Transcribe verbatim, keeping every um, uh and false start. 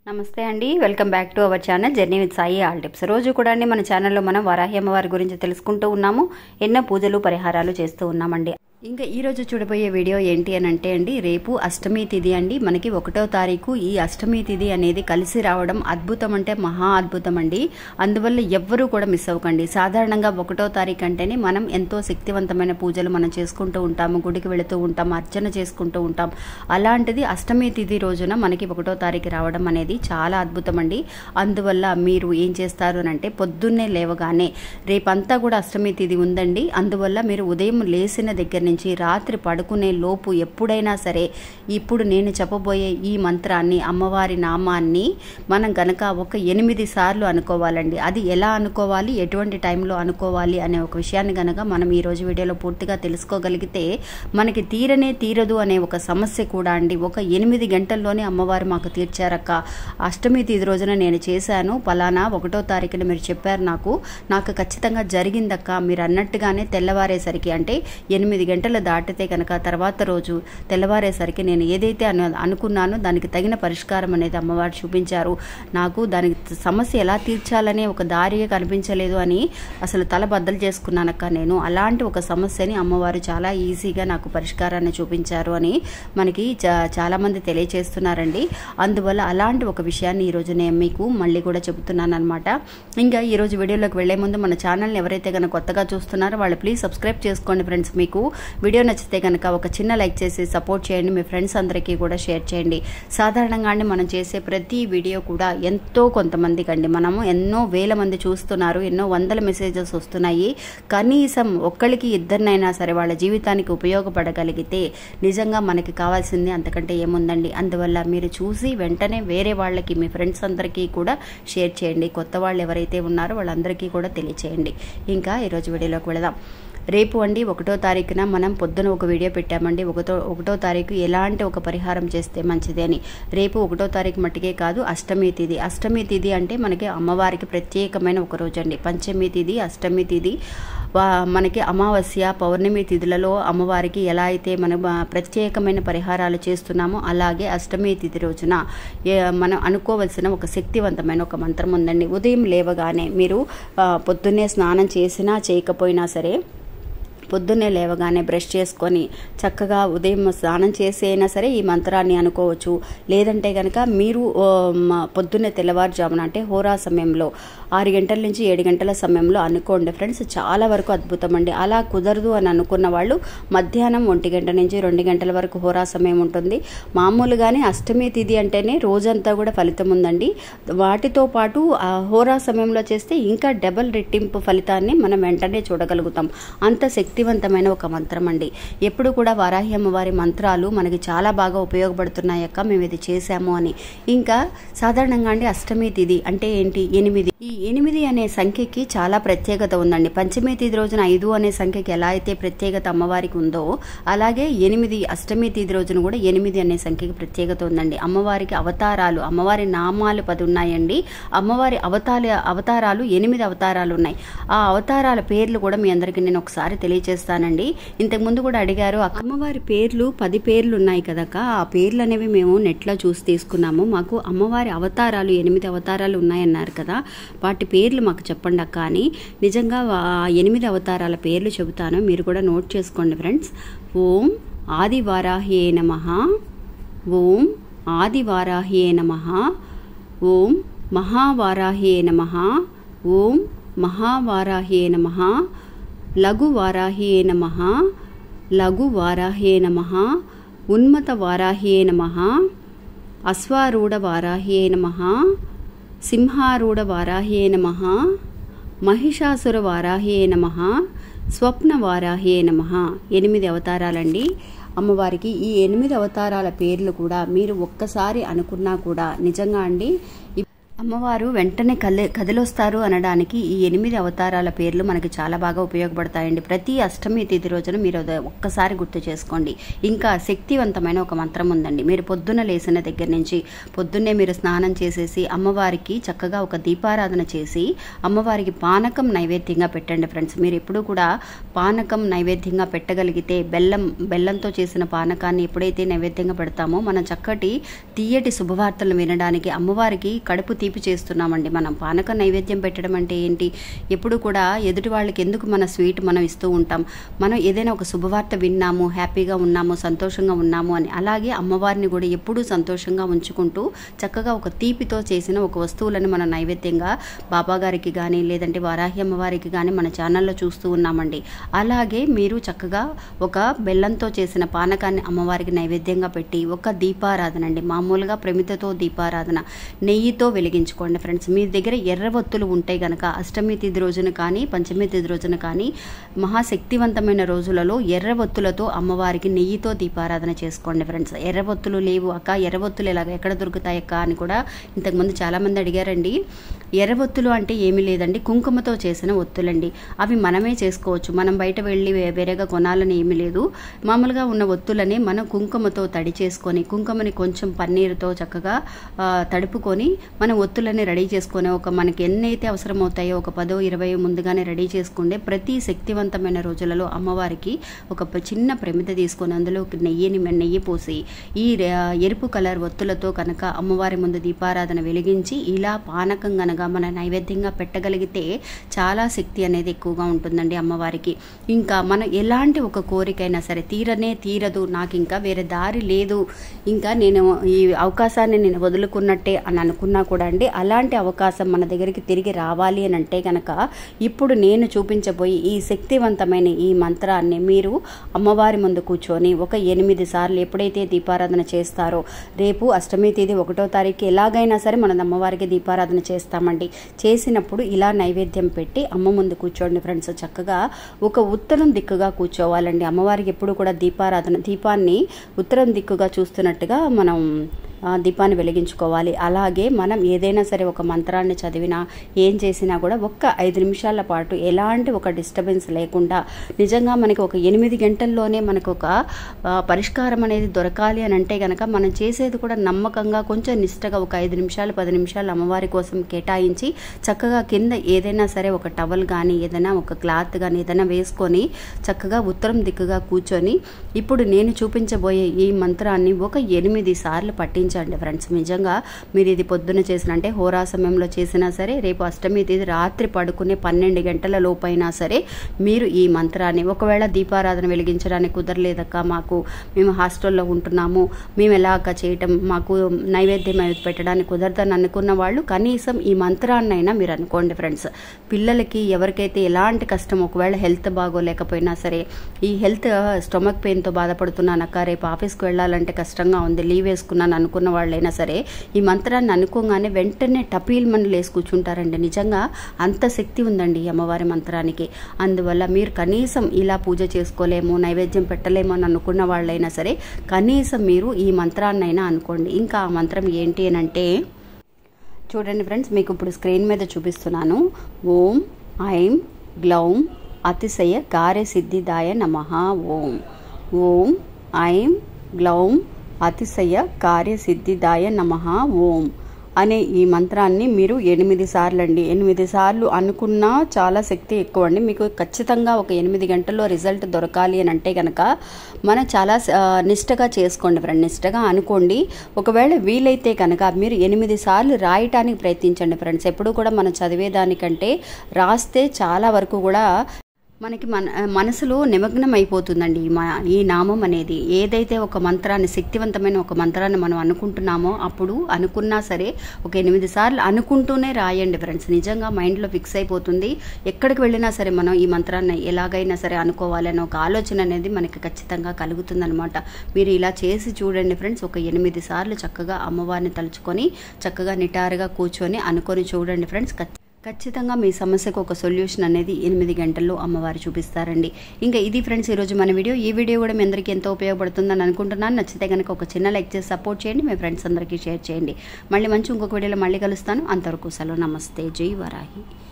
నమస్తే అండి, welcome back to our channel journey with Sai all tips. రోజు కూడా అండి మన ఛానల్లో మనం వారాహి అమ్మవారి గురించి తెలుసుకుంటూ ఉన్నాము. ఎన్నో పూజలు పరిహారాలు చేస్తూ ఉన్నామండి. ఇంకా ఈరోజు చూడబోయే వీడియో ఏంటి అని అంటే అండి, రేపు అష్టమి తిథి అండి. మనకి ఒకటో తారీఖు ఈ అష్టమి తిథి అనేది కలిసి రావడం అద్భుతం అంటే మహా అద్భుతం అండి. అందువల్ల ఎవ్వరూ కూడా మిస్ అవ్వకండి. సాధారణంగా ఒకటో తారీఖు అంటేనే మనం ఎంతో శక్తివంతమైన పూజలు మనం చేసుకుంటూ ఉంటాము, గుడికి వెళుతూ ఉంటాం, అర్చన చేసుకుంటూ ఉంటాం. అలాంటిది అష్టమి తిథి రోజున మనకి ఒకటో తారీఖు రావడం అనేది చాలా అద్భుతం అండి. అందువల్ల మీరు ఏం చేస్తారు అని అంటే, పొద్దున్నే లేవగానే రేపంతా కూడా అష్టమి తిథి ఉందండి. అందువల్ల మీరు ఉదయం లేచిన దగ్గర నుంచి రాత్రి పడుకునే లోపు ఎప్పుడైనా సరే ఇప్పుడు నేను చెప్పబోయే ఈ మంత్రాన్ని, అమ్మవారి నామాన్ని మనం గనక ఒక ఎనిమిది సార్లు అనుకోవాలండి. అది ఎలా అనుకోవాలి, ఎటువంటి టైంలో అనుకోవాలి అనే ఒక విషయాన్ని గనక మనం ఈరోజు వీడియోలో పూర్తిగా తెలుసుకోగలిగితే మనకి తీరనే తీరదు అనే ఒక సమస్య కూడా అండి ఒక ఎనిమిది గంటల్లోనే అమ్మవారు మాకు తీర్చారక్క, అష్టమి తిథి రోజున నేను చేశాను పలానా ఒకటో తారీఖున మీరు చెప్పారు, నాకు నాకు ఖచ్చితంగా జరిగిందక్క, మీరు అన్నట్టుగానే తెల్లవారేసరికి అంటే ఎనిమిది గంటలు దాటితే కనుక తర్వాత రోజు తెల్లవారేసరికి నేను ఏదైతే అను అనుకున్నానో దానికి తగిన పరిష్కారం అనేది అమ్మవారు చూపించారు. నాకు దానికి సమస్య ఎలా తీర్చాలనే ఒక దారిగా కనిపించలేదు అని అసలు తల బద్దలు చేసుకున్నానక్క నేను. అలాంటి ఒక సమస్యని అమ్మవారు చాలా ఈజీగా నాకు పరిష్కారాన్ని చూపించారు అని మనకి చాలామంది తెలియచేస్తున్నారండి. అందువల్ల అలాంటి ఒక విషయాన్ని ఈరోజు నేను మీకు మళ్ళీ కూడా చెబుతున్నాను అనమాట. ఇంకా ఈరోజు వీడియోలోకి వెళ్లే ముందు మన ఛానల్ని ఎవరైతే కనుక కొత్తగా చూస్తున్నారో వాళ్ళు ప్లీజ్ సబ్స్క్రైబ్ చేసుకోండి ఫ్రెండ్స్. మీకు వీడియో నచ్చితే కనుక ఒక చిన్న లైక్ చేసి సపోర్ట్ చేయండి, మీ ఫ్రెండ్స్ అందరికీ కూడా షేర్ చేయండి. సాధారణంగానే మనం చేసే ప్రతి వీడియో కూడా ఎంతో కొంతమందికి అండి, మనము ఎన్నో వేల మంది చూస్తున్నారు, ఎన్నో వందల మెసేజెస్ వస్తున్నాయి. కనీసం ఒక్కరికి ఇద్దరినైనా సరే వాళ్ళ జీవితానికి ఉపయోగపడగలిగితే నిజంగా మనకి కావాల్సింది అంతకంటే ఏముందండి. అందువల్ల మీరు చూసి వెంటనే వేరే వాళ్ళకి, మీ ఫ్రెండ్స్ అందరికీ కూడా షేర్ చేయండి. కొత్త వాళ్ళు ఎవరైతే ఉన్నారో వాళ్ళందరికీ కూడా తెలియచేయండి. ఇంకా ఈరోజు వీడియోలోకి వెళదాం. రేపు అండి ఒకటో తారీఖున మనం పొద్దున ఒక వీడియో పెట్టామండి, ఒకటో ఒకటో తారీఖు ఎలాంటి ఒక పరిహారం చేస్తే మంచిది అని. రేపు ఒకటో తారీఖు మట్టుకే కాదు, అష్టమి తిథి. అష్టమి తిథి అంటే మనకి అమ్మవారికి ప్రత్యేకమైన ఒక రోజు అండి. పంచమి తిథి, అష్టమి తిథి, మనకి అమావాస్య, పౌర్ణమి తిథులలో అమ్మవారికి ఎలా అయితే మనం ప్రత్యేకమైన పరిహారాలు చేస్తున్నామో అలాగే అష్టమి తిథి రోజున మనం అనుకోవలసిన ఒక శక్తివంతమైన ఒక మంత్రం ఉందండి. ఉదయం లేవగానే మీరు పొద్దున్నే స్నానం చేసినా చేయకపోయినా సరే పొద్దున్నే లేవగానే బ్రష్ చేసుకొని చక్కగా ఉదయం స్నానం చేసి అయినా సరే ఈ మంత్రాన్ని అనుకోవచ్చు. లేదంటే కనుక మీరు పొద్దున్నే తెల్లవారుజామున అంటే హోరా సమయంలో ఆరు గంటల నుంచి ఏడు గంటల సమయంలో అనుకోండి ఫ్రెండ్స్, చాలా వరకు అద్భుతం అండి. అలా కుదరదు అని అనుకున్న వాళ్ళు మధ్యాహ్నం ఒంటి గంట నుంచి రెండు గంటల వరకు హోరా సమయం ఉంటుంది. మామూలుగానే అష్టమి తిథి అంటేనే రోజంతా కూడా ఫలితం ఉందండి. వాటితో పాటు ఆ హోరా సమయంలో చేస్తే ఇంకా డబల్ రెట్టింపు ఫలితాన్ని మనం వెంటనే చూడగలుగుతాం. అంత శక్తి శక్తివంతమైన ఒక మంత్రం అండి. ఎప్పుడు కూడా వారాహి అమ్మవారి మంత్రాలు మనకి చాలా బాగా ఉపయోగపడుతున్నాయి అక్క, మేము ఇది చేశాము అని. ఇంకా సాధారణంగా అండి అష్టమి తిథి అంటే ఏంటి, ఎనిమిది. ఈ ఎనిమిది అనే సంఖ్యకి చాలా ప్రత్యేకత ఉందండి. పంచమి తిథి రోజున ఐదు అనే సంఖ్యకి ఎలా అయితే ప్రత్యేకత అమ్మవారికి ఉందో అలాగే ఎనిమిది అష్టమి తిథి రోజున కూడా ఎనిమిది అనే సంఖ్యకి ప్రత్యేకత ఉందండి. అమ్మవారికి అవతారాలు, అమ్మవారి నామాలు పది ఉన్నాయండి. అమ్మవారి అవతార అవతారాలు ఎనిమిది అవతారాలు ఉన్నాయి. ఆ అవతారాల పేర్లు కూడా మీ అందరికీ నేను ఒకసారి తెలియజేస్తాను చేస్తానండి. ఇంతకుముందు కూడా అడిగారు, అమ్మవారి పేర్లు పది పేర్లు ఉన్నాయి కదక్క, ఆ పేర్లు అనేవి మేము నెట్లో చూసి తీసుకున్నాము, మాకు అమ్మవారి అవతారాలు ఎనిమిది అవతారాలు ఉన్నాయన్నారు కదా, వాటి పేర్లు మాకు చెప్పండి అక్క అని. నిజంగా ఎనిమిది అవతారాల పేర్లు చెబుతాను, మీరు కూడా నోట్ చేసుకోండి ఫ్రెండ్స్. ఓం ఆదివారాహ్యే నమః, ఓం ఆదివారాహ్యే నమః, ఓం మహావారాహ్యే నమః, ఓం మహావారాహ్యే నమః, లఘు వారాహ్యే నమః, లఘు వారాహ్యే నమః, ఉన్మత వారాహ్యే నమః, అశ్వారూఢ వారాహ్యే నమః, సింహారూఢ వారాహ్యే నమః, మహిషాసుర వారాహ్యే నమః, స్వప్న వారాహ్యే నమః. ఎనిమిది అవతారాలండి అమ్మవారికి. ఈ ఎనిమిది అవతారాల పేర్లు కూడా మీరు ఒక్కసారి అనుకున్నా కూడా నిజంగా అండి అమ్మవారు వెంటనే కలి కదిలొస్తారు అనడానికి ఈ ఎనిమిది అవతారాల పేర్లు మనకి చాలా బాగా ఉపయోగపడతాయండి. ప్రతి అష్టమి తిథి రోజున మీరు ఒక్కసారి గుర్తు చేసుకోండి. ఇంకా శక్తివంతమైన ఒక మంత్రం ఉందండి. మీరు పొద్దున్న లేసిన దగ్గర నుంచి పొద్దున్నే మీరు స్నానం చేసేసి అమ్మవారికి చక్కగా ఒక దీపారాధన చేసి అమ్మవారికి పానకం నైవేద్యంగా పెట్టండి ఫ్రెండ్స్. మీరు ఎప్పుడు కూడా పానకం నైవేద్యంగా పెట్టగలిగితే బెల్లం బెల్లంతో చేసిన పానకాన్ని ఎప్పుడైతే నైవేద్యంగా పెడతామో మనం చక్కటి తీయటి శుభవార్తలు వినడానికి అమ్మవారికి కడుపు తీపి చేస్తున్నామండి. మనం పానక నైవేద్యం పెట్టడం అంటే ఏంటి? ఎప్పుడు కూడా ఎదుటి వాళ్ళకి ఎందుకు మన స్వీట్ మనం ఇస్తూ ఉంటాం. మనం ఏదైనా ఒక శుభవార్త విన్నాము, హ్యాపీగా ఉన్నాము, సంతోషంగా ఉన్నాము అని. అలాగే అమ్మవారిని కూడా ఎప్పుడూ సంతోషంగా ఉంచుకుంటూ చక్కగా ఒక తీపితో చేసిన ఒక వస్తువులను మనం నైవేద్యంగా బాబా గారికి కానీ లేదంటే వారాహి అమ్మవారికి కానీ మన ఛానల్లో చూస్తూ ఉన్నామండి. అలాగే మీరు చక్కగా ఒక బెల్లంతో చేసిన పానకాన్ని అమ్మవారికి నైవేద్యంగా పెట్టి ఒక దీపారాధన అండి, మామూలుగా ప్రమిదతో దీపారాధన నెయ్యితో వెలిగించుకోండి ఫ్రెండ్స్. మీ దగ్గర ఎర్రవత్తులు ఉంటే గనక అష్టమి తిథి రోజున కానీ పంచమి తిథి రోజున కానీ మహాశక్తివంతమైన రోజులలో ఎర్రవత్తులతో అమ్మవారికి నెయ్యితో దీపారాధన చేసుకోండి ఫ్రెండ్స్. ఎర్రవత్తులు లేవు అక్క, ఎర్రవత్తులు ఎలాగ ఎక్కడ దొరుకుతాయి అక్క అని కూడా ఇంతకుముందు చాలామంది అడిగారండి. ఎర్రవత్తులు అంటే ఏమీ లేదండి, కుంకుమతో చేసిన ఒత్తులండి. అవి మనమే చేసుకోవచ్చు, మనం బయట వెళ్ళి వేరేగా కొనాలని ఏమీ లేదు. మామూలుగా ఉన్న ఒత్తులని మనం కుంకుమతో తడి చేసుకొని కుంకుమని కొంచెం పన్నీరుతో చక్కగా తడుపుకొని మనం ఒత్తులని రెడీ చేసుకొని ఒక మనకి ఎన్నైతే అవసరం అవుతాయో ఒక పదో ఇరవై ముందుగానే రెడీ చేసుకుంటే ప్రతి శక్తివంతమైన రోజులలో అమ్మవారికి ఒక చిన్న ప్రమిద తీసుకొని అందులో నెయ్యిని నెయ్యి పోసి ఈ ఎరుపు కలర్ ఒత్తులతో కనుక అమ్మవారి ముందు దీపారాధన వెలిగించి ఇలా పానకం కనుక మన నైవేద్యంగా పెట్టగలిగితే చాలా శక్తి అనేది ఎక్కువగా ఉంటుందండి అమ్మవారికి. ఇంకా మనం ఎలాంటి ఒక కోరికైనా సరే తీరనే తీరదు, నాకు ఇంకా వేరే దారి లేదు, ఇంకా నేను ఈ అవకాశాన్ని నేను వదులుకున్నట్టే అని అనుకున్నా కూడా అండి, అలాంటి అవకాశం మన దగ్గరికి తిరిగి రావాలి అని అంటే కనుక ఇప్పుడు నేను చూపించబోయి ఈ శక్తివంతమైన ఈ మంత్రాన్ని మీరు అమ్మవారి ముందు కూర్చొని ఒక ఎనిమిది సార్లు ఎప్పుడైతే దీపారాధన చేస్తారో, రేపు అష్టమి తేదీ ఒకటో తారీఖు ఎలాగైనా సరే మనం అమ్మవారికి దీపారాధన చేస్తామండి. చేసినప్పుడు ఇలా నైవేద్యం పెట్టి అమ్మ ముందు కూర్చోండి ఫ్రెండ్స్. చక్కగా ఒక ఉత్తరం దిక్కుగా కూర్చోవాలండి. అమ్మవారికి ఎప్పుడు కూడా దీపారాధన దీపాన్ని ఉత్తరం దిక్కుగా చూస్తున్నట్టుగా మనం దీపాన్ని వెలిగించుకోవాలి. అలాగే మనం ఏదైనా సరే ఒక మంత్రాన్ని చదివినా ఏం చేసినా కూడా ఒక్క ఐదు నిమిషాల పాటు ఎలాంటి ఒక డిస్టర్బెన్స్ లేకుండా నిజంగా మనకి ఒక ఎనిమిది గంటల్లోనే మనకు ఒక పరిష్కారం అనేది దొరకాలి అని అంటే కనుక మనం చేసేది కూడా నమ్మకంగా కొంచెం నిష్టగా ఒక ఐదు నిమిషాలు పది నిమిషాలు అమ్మవారి కోసం కేటాయించి చక్కగా కింద ఏదైనా సరే ఒక టవల్ కానీ ఏదైనా ఒక క్లాత్ కానీ ఏదైనా వేసుకొని చక్కగా ఉత్తరం దిక్కుగా కూర్చొని ఇప్పుడు నేను చూపించబోయే ఈ మంత్రాన్ని ఒక ఎనిమిది సార్లు పట్టించి ఫ్రెండ్స్. నిజంగా మీరు ఇది పొద్దున చేసిన అంటే హోరా సమయంలో చేసినా సరే, రేపు అష్టమి తేదీ రాత్రి పడుకునే పన్నెండు గంటల లోపైనా సరే మీరు ఈ మంత్రాన్ని, ఒకవేళ దీపారాధన వెలిగించడానికి కుదరలేదక్క, మాకు మేము హాస్టల్లో ఉంటున్నాము, మేము ఎలాగ చేయటం, మాకు నైవేద్యం పెట్టడానికి కుదరదని అనుకున్న వాళ్ళు కనీసం ఈ మంత్రాన్నైనా మీరు అనుకోండి ఫ్రెండ్స్. పిల్లలకి ఎవరికైతే ఎలాంటి కష్టం, ఒకవేళ హెల్త్ బాగోలేకపోయినా సరే, ఈ హెల్త్ స్టొమక్ పెయిన్తో బాధపడుతున్నానక్క, రేపు ఆఫీస్కి వెళ్ళాలంటే కష్టంగా ఉంది, లీవ్ వేసుకున్నాను అనుకున్న వాళ్ళైనా సరే ఈ మంత్రాన్ని అనుకోగానే వెంటనే టపీల్ మని లేసి కూర్చుంటారండి. నిజంగా అంత శక్తి ఉందండి ఈ అమ్మవారి మంత్రానికి. అందువల్ల మీరు కనీసం ఇలా పూజ చేసుకోలేము, నైవేద్యం పెట్టలేము అని అనుకున్న వాళ్ళైనా సరే కనీసం మీరు ఈ మంత్రాన్నైనా అనుకోండి. ఇంకా ఆ మంత్రం ఏంటి అని అంటే చూడండి ఫ్రెండ్స్, మీకు ఇప్పుడు స్క్రీన్ మీద చూపిస్తున్నాను. ఓం ఐం గ్లౌం అతిశయ కార్యసిద్ధిదాయ నమః. ఓం ఓం ఐం గ్లౌం అతిశయ కార్యసిద్ధిదాయ నమః ఓం అనే ఈ మంత్రాన్ని మీరు ఎనిమిది సార్లు అండి ఎనిమిది సార్లు అనుకున్నా చాలా శక్తి ఎక్కువ అండి. మీకు ఖచ్చితంగా ఒక ఎనిమిది గంటల్లో రిజల్ట్ దొరకాలి అని అంటే కనుక మనం చాలా నిష్టగా చేసుకోండి ఫ్రెండ్, నిష్టగా అనుకోండి. ఒకవేళ వీలైతే కనుక మీరు ఎనిమిది సార్లు రాయటానికి ప్రయత్నించండి ఫ్రెండ్స్. ఎప్పుడు కూడా మనం చదివేదానికంటే రాస్తే చాలా వరకు కూడా మనకి మన మనసులో నిమగ్నం అయిపోతుందండి ఈ ఈ నామం అనేది. ఏదైతే ఒక మంత్రాన్ని, శక్తివంతమైన ఒక మంత్రాన్ని మనం అనుకుంటున్నామో అప్పుడు అనుకున్నా సరే ఒక ఎనిమిది సార్లు అనుకుంటూనే రాయండి ఫ్రెండ్స్. నిజంగా మైండ్లో ఫిక్స్ అయిపోతుంది. ఎక్కడికి వెళ్ళినా సరే మనం ఈ మంత్రాన్ని ఎలాగైనా సరే అనుకోవాలనే ఒక ఆలోచన అనేది మనకి ఖచ్చితంగా కలుగుతుందనమాట. మీరు ఇలా చేసి చూడండి ఫ్రెండ్స్. ఒక ఎనిమిది సార్లు చక్కగా అమ్మవారిని తలుచుకొని చక్కగా నిటారుగా కూర్చొని అనుకొని చూడండి ఫ్రెండ్స్. ఖచ్చితంగా మీ సమస్యకు ఒక సొల్యూషన్ అనేది ఎనిమిది గంటల్లో అమ్మవారు చూపిస్తారండి. ఇంకా ఇది ఫ్రెండ్స్ ఈరోజు మన వీడియో. ఈ వీడియో కూడా మీ అందరికీ ఎంతో ఉపయోగపడుతుందని అనుకుంటున్నాను. నచ్చితే కనుక ఒక చిన్న లైక్ చేసి సపోర్ట్ చేయండి, మీ ఫ్రెండ్స్ అందరికీ షేర్ చేయండి. మళ్ళీ మంచి ఇంకొక వీడియోలో మళ్ళీ కలుస్తాను. అంతవరకు సెలవు. నమస్తే. జై వరాహి.